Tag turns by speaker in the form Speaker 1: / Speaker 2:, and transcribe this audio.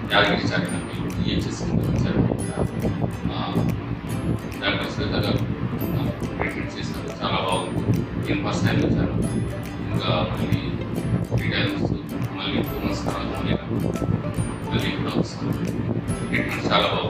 Speaker 1: Yadagiri charitable EHS కింద వచ్చారు. Doctor శ్వేత గారు ట్రీట్మెంట్ చేశారు, చాలా బాగుంది. నేను ఫస్ట్ టైం వచ్చాను. ఇంకా మళ్ళీ 3 times మళ్ళీ 2 months తర్వాత మళ్ళీ కూడా వస్తాను. ట్రీట్మెంట్ చాలా బాగుంది.